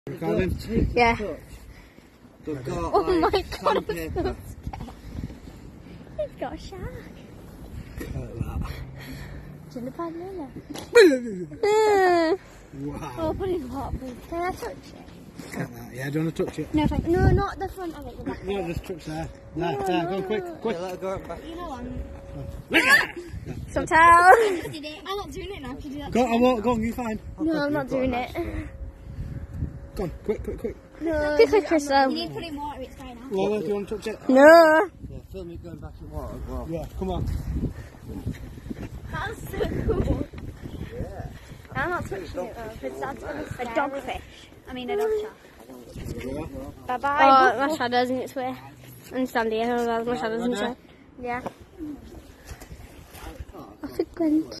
Yeah. They've got, Oh my god, sandpaper. It's got a shark. Shouldn't have had Wow. Oh, put it in hot, please. Can I touch it? Yeah, do you want to touch it? No, thank you. No, not the front of it, the back. No, just touch there. There, there, go quick. Yeah, let it go back. You know what? Sometimes. I did it. I'm not doing it now. Can you do that? Go, I won't, go on, you fine. No, I'm not doing it. Go on, quick. No. Quick, Crystal. You need to put it in water, it's fine now. Lola, do you want to touch it? No. Yeah, film me going back in water as well. Yeah, come on. That's so cool. Yeah. I'm not touching it though, because that's a dogfish. I mean a dog shark. Bye bye. Oh, my shadow's in its way. And stand here, my shadow's in its way. Yeah. Off it went.